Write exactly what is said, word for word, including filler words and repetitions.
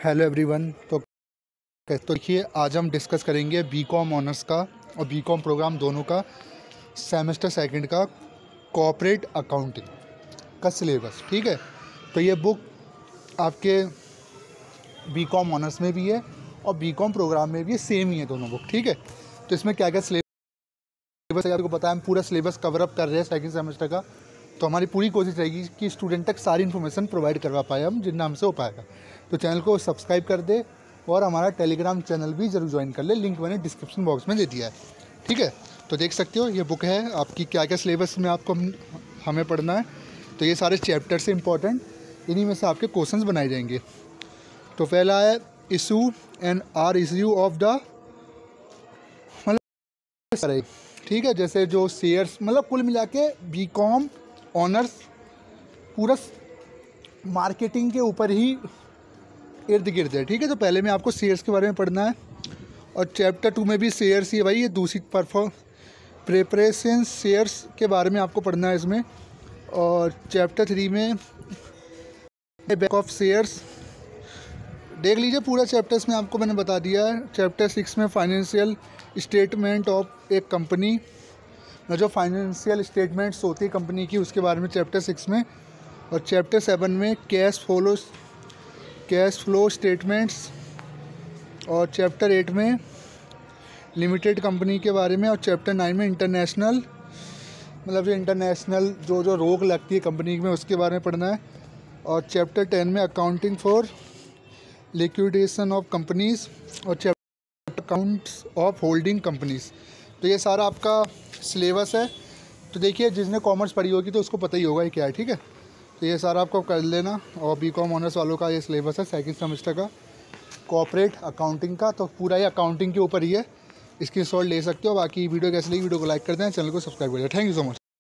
Hello everyone. तो तो देखिए, आज हम डिस्कस करेंगे बीकॉम ऑनर्स का और बीकॉम प्रोग्राम दोनों का सेमेस्टर सेकंड का कॉर्पोरेट अकाउंटिंग का सिलेबस। ठीक है, तो ये बुक आपके बीकॉम ऑनर्स में भी है और बीकॉम प्रोग्राम में भी सेम ही है दोनों बुक। ठीक है, तो इसमें क्या क्या सिलेबस है आपको पता है। हम पूरा सिलेबस कवर अप कर रहे हैं सेकंड सेमेस्टर का, तो हमारी पूरी कोशिश रहेगी कि स्टूडेंट तक सारी इन्फॉर्मेशन प्रोवाइड करवा पाए हम, जितना हमसे हो पाएगा। तो चैनल को सब्सक्राइब कर दे और हमारा टेलीग्राम चैनल भी जरूर ज्वाइन कर ले, लिंक मैंने डिस्क्रिप्शन बॉक्स में दे दिया है। ठीक है, तो देख सकते हो ये बुक है आपकी, क्या क्या सिलेबस में आपको हम, हमें पढ़ना है। तो ये सारे चैप्टर से इंपॉर्टेंट, इन्हीं में से आपके क्वेश्चंस बनाए जाएंगे। तो पहला है issue and reissue of the, मतलब ठीक है, जैसे जो शेयर्स, मतलब कुल मिला के बीकॉम ऑनर्स पूरा मार्केटिंग के ऊपर ही इर्द गिर्द है। ठीक है, तो पहले में आपको शेयर्स के बारे में पढ़ना है और चैप्टर टू में भी शेयर्स ही है भाई, ये दूसरी परफॉर्म प्रेपरेशन शेयर्स के बारे में आपको पढ़ना है इसमें। और चैप्टर थ्री में बैक ऑफ शेयर्स देख लीजिए, पूरा चैप्टर्स में आपको मैंने बता दिया है। चैप्टर सिक्स में फाइनेंशियल स्टेटमेंट ऑफ एक कंपनी, जो फाइनेंशियल स्टेटमेंट्स होती है कंपनी की, उसके बारे में चैप्टर सिक्स में। और चैप्टर सेवन में cash flow cash flow statements. और चैप्टर एट में लिमिटेड कंपनी के बारे में। और चैप्टर नाइन में इंटरनेशनल, मतलब जो इंटरनेशनल जो जो रोक लगती है कंपनी में, उसके बारे में पढ़ना है। और चैप्टर टेन में accounting for liquidation of companies. और chapter accounts of holding companies. तो ये सारा आपका सिलेबस है। तो देखिए, जिसने कॉमर्स पढ़ी होगी तो उसको पता ही होगा ये क्या है। ठीक है, तो ये सारा आपको कर लेना। और बीकॉम ऑनर्स वालों का ये सिलेबस है सेकंड सेमेस्टर का कॉर्पोरेट अकाउंटिंग का, तो पूरा ये अकाउंटिंग के ऊपर ही है। इसकी शॉर्ट ले सकते हो। बाकी वीडियो कैसे लगी, वीडियो को लाइक कर दें, चैनल को सब्सक्राइब कर दें। Thank you so much.